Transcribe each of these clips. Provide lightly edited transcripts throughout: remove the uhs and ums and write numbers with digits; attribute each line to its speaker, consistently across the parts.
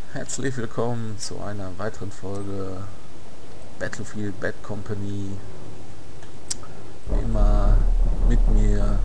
Speaker 1: Herzlich willkommen zu einer weiteren Folge Battlefield Bad Company. Wie immer mit mir.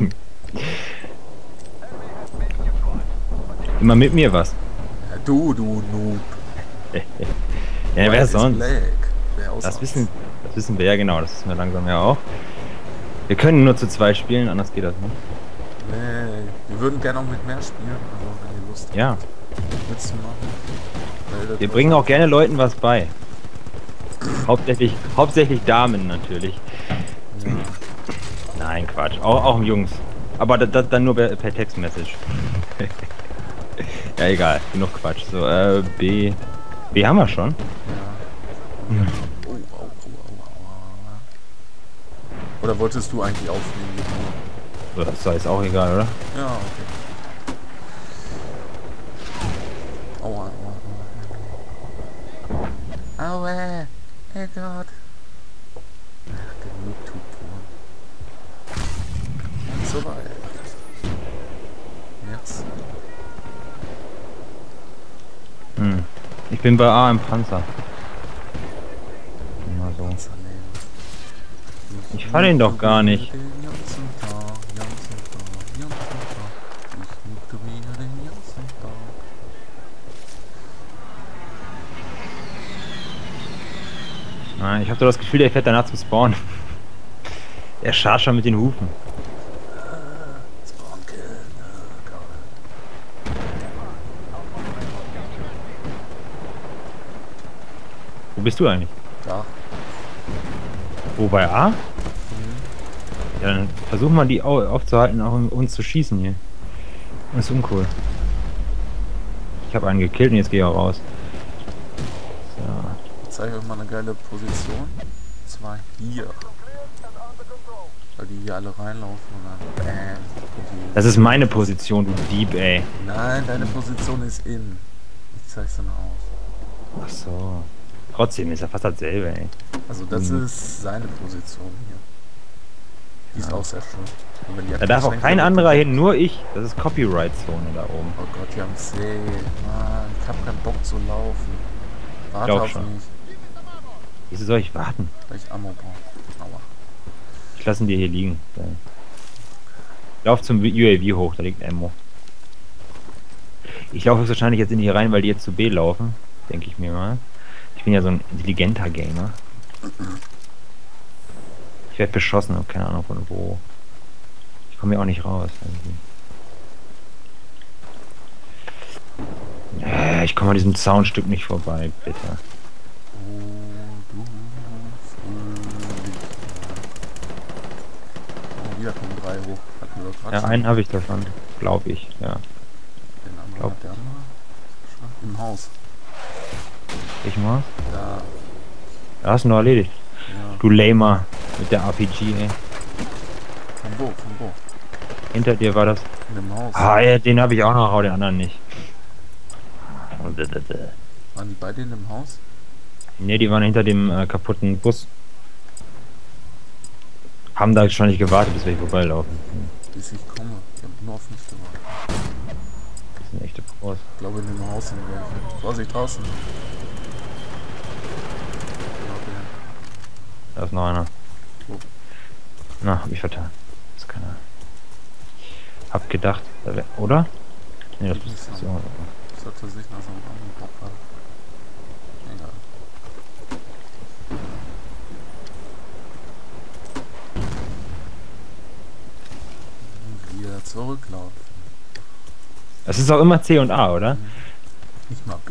Speaker 2: Immer mit mir was.
Speaker 1: Ja, du Noob.
Speaker 2: Ja,
Speaker 1: White
Speaker 2: wer
Speaker 1: is
Speaker 2: sonst?
Speaker 1: Black. Wer auch
Speaker 2: Das
Speaker 1: sonst?
Speaker 2: wissen wir ja genau, das wissen wir langsam ja auch. Wir können nur zu zweit spielen, anders geht das nicht.
Speaker 1: Nee, wir würden gerne auch mit mehr spielen, also wenn ihr Lust
Speaker 2: Ja,
Speaker 1: habt, mitzumachen, meldet
Speaker 2: wir
Speaker 1: euch
Speaker 2: bringen auch
Speaker 1: einfach.
Speaker 2: gerne Leuten was bei. Hauptsächlich Damen natürlich.
Speaker 1: Ja,
Speaker 2: Nein, Quatsch. Auch Jungs. Aber das dann nur per Textmessage. Ja, egal. Genug Quatsch. So, B. B haben wir schon.
Speaker 1: ja.
Speaker 2: Hm.
Speaker 1: Aua. Oder wolltest du eigentlich aufnehmen?
Speaker 2: So, das ist auch egal, oder?
Speaker 1: Ja, okay. Aua. Aua. Oh Gott. Genug Tupor. Und so weit. Jetzt.
Speaker 2: Hm. Ich bin bei A im Panzer. Mal so.
Speaker 1: Panzer nehmen.
Speaker 2: Ich falle ihn doch gar nicht.
Speaker 1: Ich ignoriere den ganzen Tag.
Speaker 2: Ah, ich habe so das Gefühl, der fährt danach zum Spawn. Er scharrt schon mit den Hufen.
Speaker 1: Spawn kill. Oh Gott.
Speaker 2: Wo bist du eigentlich?
Speaker 1: Da.
Speaker 2: Wo, bei A? Ja, dann versuchen wir die aufzuhalten, auch um uns zu schießen hier. Das ist uncool. Ich habe einen gekillt und jetzt gehe ich auch raus. So.
Speaker 1: Ich zeige euch mal eine geile Position. Und zwar hier. Weil die hier alle reinlaufen und dann bam.
Speaker 2: Das ist meine Position, du Dieb, ey.
Speaker 1: Nein, deine Position ist in. Ich zeig's dann aus.
Speaker 2: Ach so. Trotzdem ist ja fast dasselbe, ey.
Speaker 1: Also das ist seine Position hier. Die ist auch sehr schön. Und wenn die
Speaker 2: Da darf auch kein anderer hin, nur ich. Das ist Copyright-Zone da oben.
Speaker 1: Oh Gott, die haben C. Mann, ich hab keinen Bock zu laufen. Warte
Speaker 2: Glaub
Speaker 1: auf
Speaker 2: schon.
Speaker 1: mich,
Speaker 2: Wieso soll ich warten?
Speaker 1: weil ich Ammo brauche. Aua.
Speaker 2: Ich lasse ihn dir hier liegen. Lauf zum UAV hoch, da liegt Ammo. Ich laufe wahrscheinlich jetzt in die rein, weil die jetzt zu B laufen. Denke ich mir mal. Ich bin ja so ein intelligenter Gamer. Ich werde beschossen, habe keine Ahnung von wo. Ich komme hier auch nicht raus. Ich komme an diesem Zaunstück nicht vorbei, bitte.
Speaker 1: Oh, du Fröhlicher. Oh, wieder kommen 3 hoch. Hatten wir doch gerade
Speaker 2: Ja,
Speaker 1: schon.
Speaker 2: einen habe ich davon, glaube ich, ja.
Speaker 1: Den anderen
Speaker 2: glaub-
Speaker 1: hat der andere. Im Haus.
Speaker 2: Ich mal.
Speaker 1: Da.
Speaker 2: Da hast du noch erledigt.
Speaker 1: Ja.
Speaker 2: Du Lamer mit der RPG, ey.
Speaker 1: Von wo?
Speaker 2: Hinter dir war das.
Speaker 1: In dem Haus.
Speaker 2: Ah, ja, den habe ich auch noch, den anderen nicht.
Speaker 1: Waren die beide in dem Haus?
Speaker 2: Ne, die waren hinter dem kaputten Bus. Haben da wahrscheinlich gewartet, bis wir hier vorbeilaufen.
Speaker 1: Bis ich komme. Ich habe nur auf mich gewartet.
Speaker 2: Das sind echte Pros.
Speaker 1: Ich glaube in dem Haus sind welche. Vorsicht draußen.
Speaker 2: Da ist noch einer.
Speaker 1: Wo?
Speaker 2: Na, hab ich vertan. Das ist keiner. Hab gedacht, da wär, oder? Ne, das ist so.
Speaker 1: Sollte sich nach so einem anderen Bock haben. Egal. Und wieder zurücklaufen.
Speaker 2: Das ist auch immer C und A, oder?
Speaker 1: Nicht mal B.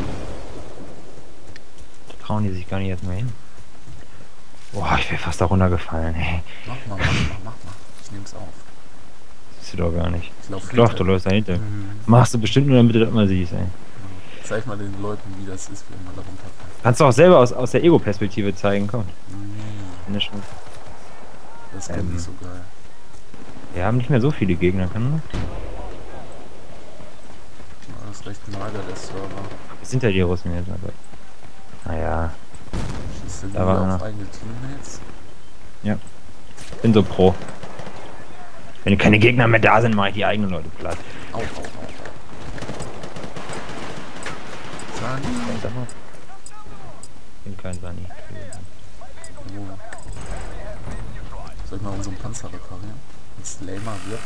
Speaker 2: Da trauen die sich gar nicht erstmal hin. Boah, ich wäre fast da runtergefallen, ey.
Speaker 1: Mach mal. Ich nehm's auf.
Speaker 2: Das siehst du doch gar nicht.
Speaker 1: Ich lauf
Speaker 2: Doch,
Speaker 1: hinter.
Speaker 2: du läufst dahinter. Machst du bestimmt nur, damit du das mal siehst, ey.
Speaker 1: Zeig mal den Leuten, wie das ist, wenn man da runterfällt.
Speaker 2: Kannst du auch selber aus der Ego-Perspektive zeigen, komm.
Speaker 1: Nee,
Speaker 2: Wenn du schon-
Speaker 1: das ist nicht so geil.
Speaker 2: Wir haben nicht mehr so viele Gegner, kann man?
Speaker 1: Ja, das ist recht mager, der Server.
Speaker 2: Wir sind ja die Russen jetzt, aber. Naja,
Speaker 1: Schießt du
Speaker 2: Da war
Speaker 1: lieber auf
Speaker 2: einer.
Speaker 1: eigene Teammates?
Speaker 2: bin so pro. Wenn keine Gegner mehr da sind, mache ich die eigenen Leute platt.
Speaker 1: Au. Sani.
Speaker 2: Sag mal. Ich bin kein Sani.
Speaker 1: Oh. Soll ich mal unseren Panzer reparieren? Wenn es lamer wird.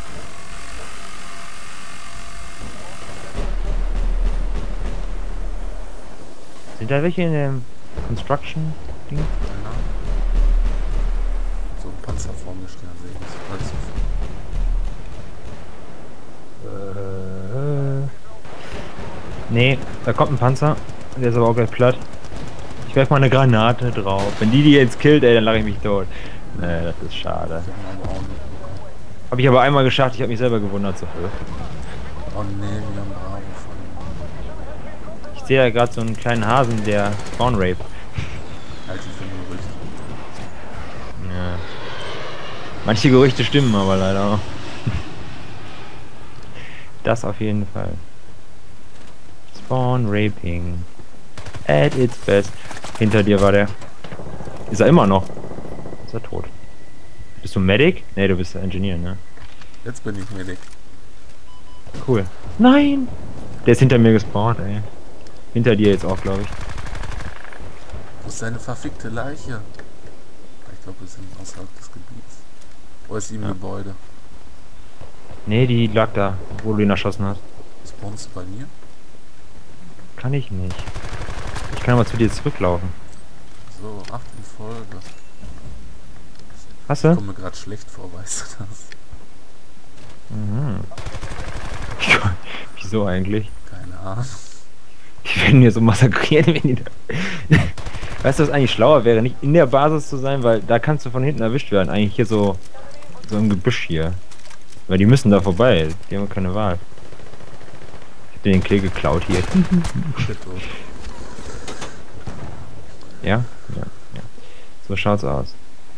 Speaker 2: Sind da welche in dem Construction-Ding?
Speaker 1: Ja. So ein Panzer vor mir stehen, sehe ich.
Speaker 2: Nee, da kommt ein Panzer. Der ist aber auch gleich platt. Ich werf mal eine Granate drauf. Wenn die jetzt killt, ey, dann lache ich mich tot. Nee, das ist schade. Hab ich aber einmal geschafft, ich habe mich selber gewundert. So.
Speaker 1: Oh nee, wir haben Bravo von.
Speaker 2: Ich sehe da gerade so einen kleinen Hasen, der Spawn Rape.
Speaker 1: Halte ich für ein Gerücht.
Speaker 2: Ja. Manche Gerüchte stimmen aber leider auch. Das auf jeden Fall. Spawn Raping. At its best. Hinter dir war der. Ist er immer noch? Ist er tot? Bist du Medic? Ne, du bist Engineer, ne?
Speaker 1: Jetzt bin ich Medic.
Speaker 2: Cool. Nein! Der ist hinter mir gespawnt, ey. Hinter dir jetzt auch, glaube ich.
Speaker 1: Wo ist deine verfickte Leiche? Ich glaube, wir sind außerhalb des Gebiets. Wo ist die im Gebäude?
Speaker 2: Ne, die lag da, wo du ihn erschossen hast.
Speaker 1: Spawnst du bei mir?
Speaker 2: Kann ich nicht. Ich kann aber zu dir zurücklaufen.
Speaker 1: So, 8 in Folge.
Speaker 2: Hast
Speaker 1: Ich
Speaker 2: du?
Speaker 1: komme mir gerade schlecht vor, weißt du das?
Speaker 2: Mhm. Wieso eigentlich?
Speaker 1: Keine Ahnung.
Speaker 2: Die werden hier so massakriert, wenn die da... Weißt du, was eigentlich schlauer wäre? Nicht in der Basis zu sein, weil da kannst du von hinten erwischt werden. Eigentlich hier so im Gebüsch hier. Weil die müssen da vorbei. Die haben keine Wahl. Ich hab dir den Kill geklaut hier. Ja? Ja. So schaut's aus.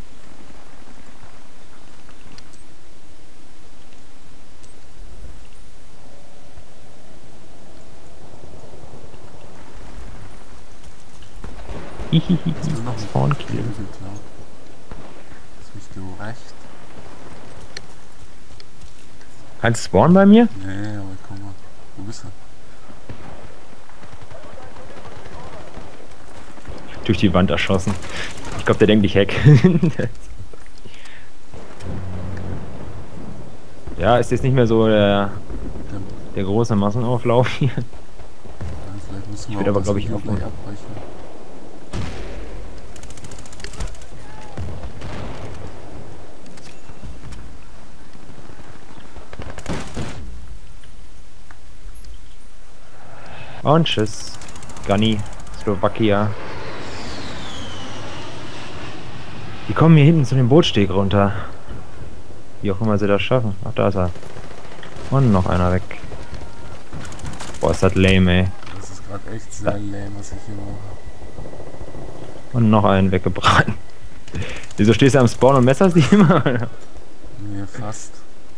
Speaker 2: Hihihi.
Speaker 1: Hast du noch einen
Speaker 2: Spawn-Kill.
Speaker 1: Kill geklaut? Ist mich du recht?
Speaker 2: Kannst du spawnen bei mir?
Speaker 1: Nee, aber komm mal. Wo bist du?
Speaker 2: Durch die Wand erschossen. Ich glaube, der denkt, ich hack. Ja, ist jetzt nicht mehr so der große Massenauflauf hier.
Speaker 1: Ja, vielleicht müssen wir
Speaker 2: Ich würde
Speaker 1: auch
Speaker 2: aber,
Speaker 1: das
Speaker 2: glaube ich,
Speaker 1: Video
Speaker 2: auch
Speaker 1: gleich abbrechen.
Speaker 2: Und tschüss. Gunny, Slowakia. Die kommen hier hinten zu dem Bootsteg runter. Wie auch immer sie das schaffen. Ach, da ist er. Und noch einer weg. Boah, ist das lame, ey.
Speaker 1: Das ist gerade echt sehr lame, was ich hier mache.
Speaker 2: Und noch einen weggebraten. Wieso stehst du am Spawn und messerst die immer?
Speaker 1: Nee, fast.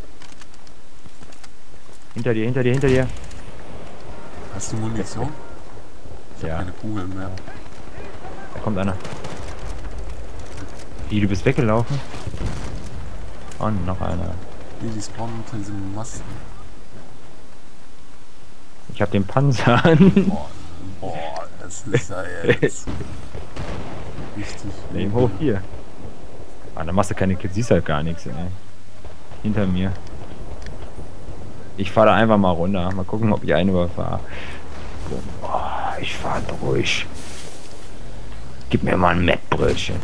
Speaker 2: Hinter dir, hinter dir, hinter dir.
Speaker 1: Hast du Munition? Ich
Speaker 2: Ja.
Speaker 1: hab keine Kugeln mehr.
Speaker 2: Da kommt einer. Wie, du bist weggelaufen? Und noch einer.
Speaker 1: Nee, die spawnen unter diesem Masten.
Speaker 2: Ich hab den Panzer an.
Speaker 1: Boah, das ist ja jetzt richtig.
Speaker 2: Nehm hoch hier. Ah, da machst du keine Kills, siehst halt gar nichts, ey. Hinter mir. Ich fahre da einfach mal runter. Mal gucken, ob ich einen überfahre. Boah, ich fahr durch. Gib mir mal ein Mettbrötchen.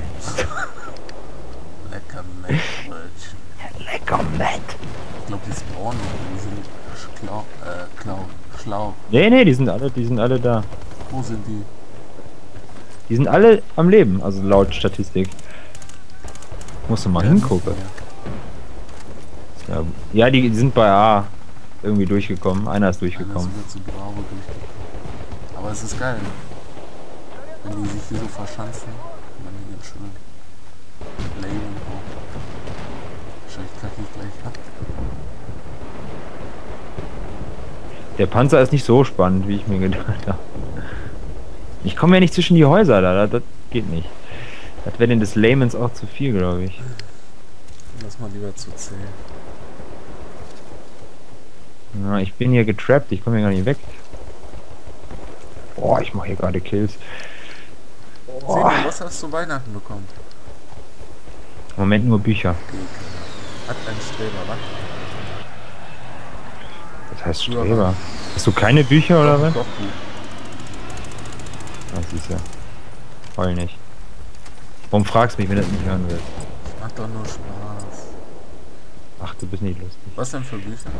Speaker 1: Lecker Mettbrötchen.
Speaker 2: Lecker Mett.
Speaker 1: Ich glaube, die spawnen, die sind schlau.
Speaker 2: Nee, die sind alle da.
Speaker 1: Wo sind die?
Speaker 2: Die sind alle am Leben, also laut Statistik. Musst du mal hingucken. Ja, die sind bei A irgendwie durchgekommen. Einer ist durchgekommen.
Speaker 1: Einer ist sogar zu Bravo durchgekommen. Aber es ist geil. Wenn die sich hier so verschanzen, dann die ganz schön Leben auch. Wahrscheinlich kacke ich gleich ab.
Speaker 2: Der Panzer ist nicht so spannend, wie ich mir gedacht habe. Ich komme ja nicht zwischen die Häuser da, das geht nicht. Das wäre denn des Laymans auch zu viel, glaube ich.
Speaker 1: Lass mal lieber zu zählen.
Speaker 2: Ja, ich bin hier getrappt, ich komme hier gar nicht weg. Boah, ich mache hier gerade Kills.
Speaker 1: Seni, was hast du Weihnachten bekommen?
Speaker 2: Im Moment nur Bücher.
Speaker 1: Hat ein Streber, was?
Speaker 2: Das heißt Streber. Hast du keine Bücher oder was?
Speaker 1: Doch, gut.
Speaker 2: Das ist ja. Heul nicht. Warum fragst du mich, wenn du das nicht hören willst?
Speaker 1: Macht doch nur Spaß.
Speaker 2: Ach, du bist nicht lustig.
Speaker 1: Was denn für Bücher?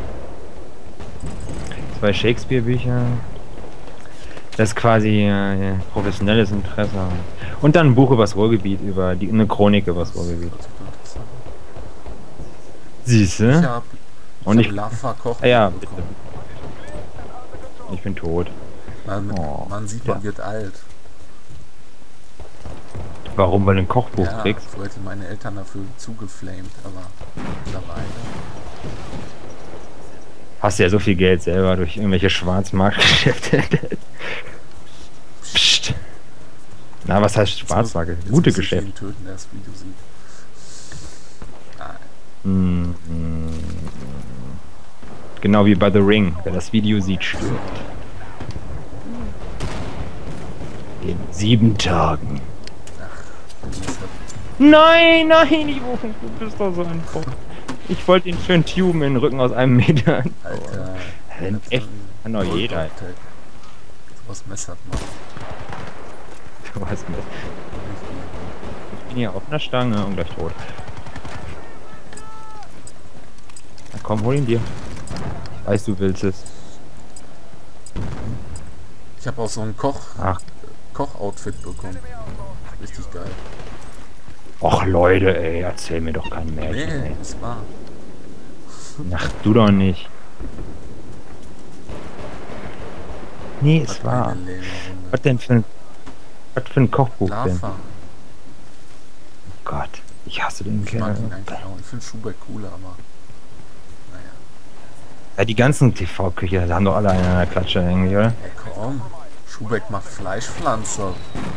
Speaker 2: 2 Shakespeare-Bücher. Das ist quasi professionelles Interesse. Und dann ein Buch über das Ruhrgebiet, eine Chronik über das Ruhrgebiet. Siehste?
Speaker 1: Ich hab Lava Koch.
Speaker 2: Ja, bitte. Ich bin tot.
Speaker 1: Man sieht, man wird alt.
Speaker 2: Warum? Weil du ein Kochbuch
Speaker 1: Ja,
Speaker 2: kriegst?
Speaker 1: so hätten meine Eltern dafür zugeflamed, aber mittlerweile.
Speaker 2: Hast ja so viel Geld selber durch irgendwelche Schwarzmarktgeschäfte. Psst. Na, was heißt Schwarzmarkt? Gute Geschäfte.
Speaker 1: Töten, der das Video sieht.
Speaker 2: Genau wie bei The Ring. Wer das Video sieht, stirbt. In 7 Tagen. Nein, nein, Ivo, du bist doch so ein Bock. Ich wollte ihn schön tuben in den Rücken aus 1 Meter.
Speaker 1: Alter.
Speaker 2: Echt, kann doch jeder.
Speaker 1: Was messert man?
Speaker 2: Du hast Messer. Ich bin hier auf einer Stange und gleich tot. Na komm, hol ihn dir. Ich weiß, du willst es.
Speaker 1: Ich habe auch so ein Koch-Outfit bekommen. Richtig geil.
Speaker 2: Och Leute, ey, erzähl mir doch kein Märchen.
Speaker 1: Nee, ist wahr.
Speaker 2: Ach, du doch nicht. Nee, ist wahr. Was denn für ein Kochbuch
Speaker 1: Lava.
Speaker 2: denn? Oh Gott, ich hasse den
Speaker 1: Ich mag
Speaker 2: Kerl.
Speaker 1: ihn eigentlich auch. Ich finde Schubeck cooler, aber naja.
Speaker 2: Ja, die ganzen TV-Küche haben doch alle einen an der Klatsche irgendwie, oder?
Speaker 1: Ey, komm. Schubeck macht Fleischpflanzer.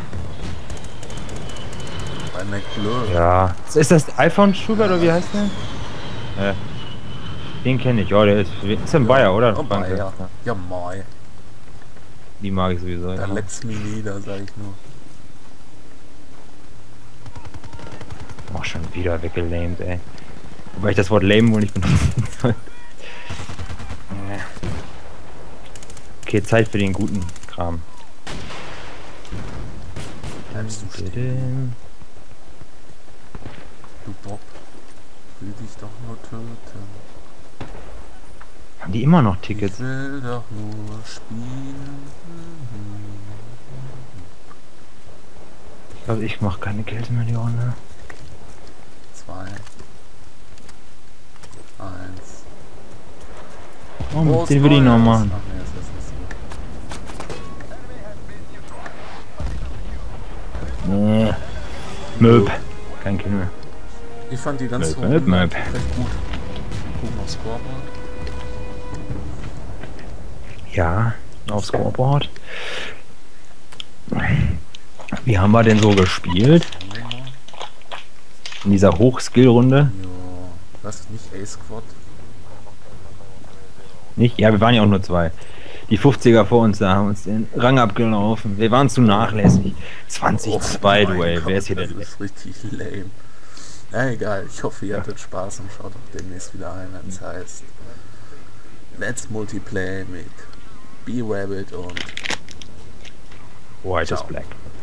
Speaker 1: Bei McBlur.
Speaker 2: Ja. Ist das iPhone Schubert oder wie heißt der? Den kenne ich. Ja, der ist ein Bayer, oder?
Speaker 1: Oh,
Speaker 2: Danke.
Speaker 1: Bayer. Ja, moi.
Speaker 2: Die mag ich sowieso.
Speaker 1: Da
Speaker 2: Ja.
Speaker 1: letzt's mich nieder, sag ich nur.
Speaker 2: Auch schon wieder weggelamed, ey. Wobei ich das Wort lame wohl nicht benutzen soll. Okay, Zeit für den guten Kram.
Speaker 1: Bleibst du stehen? Du Bob, will dich doch nur töten.
Speaker 2: Haben die immer noch Tickets?
Speaker 1: Ich will doch nur spielen.
Speaker 2: Ich glaube, ich mache keine Kills mehr die Runde.
Speaker 1: 2, 1.
Speaker 2: Oh, den will ich noch machen.
Speaker 1: Ach nee, das ist nicht
Speaker 2: Nee. Möb. Kein Kill mehr.
Speaker 1: so. Ich fand die ganze
Speaker 2: Möb,
Speaker 1: Runde
Speaker 2: Möb.
Speaker 1: recht gut. Gucken aufs Scoreboard.
Speaker 2: Ja, auf Scoreboard. Wie haben wir denn so gespielt? In dieser Hochskill-Runde?
Speaker 1: Ja, was ist nicht A-Squad?
Speaker 2: Nicht? Ja, wir waren ja auch nur 2. Die 50er vor uns da haben uns den Rang abgelaufen. Wir waren zu nachlässig. 20-2, du ey. Wer ist hier denn?
Speaker 1: Das ist richtig lame. Na egal, ich hoffe ihr hattet Spaß und schaut auch demnächst wieder ein, wenn es heißt Let's Multiplay mit B-Rabbit und
Speaker 2: White is
Speaker 1: Ciao.
Speaker 2: Black.